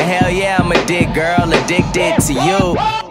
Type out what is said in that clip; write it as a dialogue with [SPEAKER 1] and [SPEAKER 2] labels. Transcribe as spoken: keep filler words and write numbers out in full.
[SPEAKER 1] hell yeah, I'm a dick girl, addicted to you.